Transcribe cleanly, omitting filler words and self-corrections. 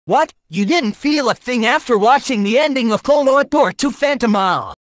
What? You didn't feel a thing after watching the ending of Klonoa to Phantomile?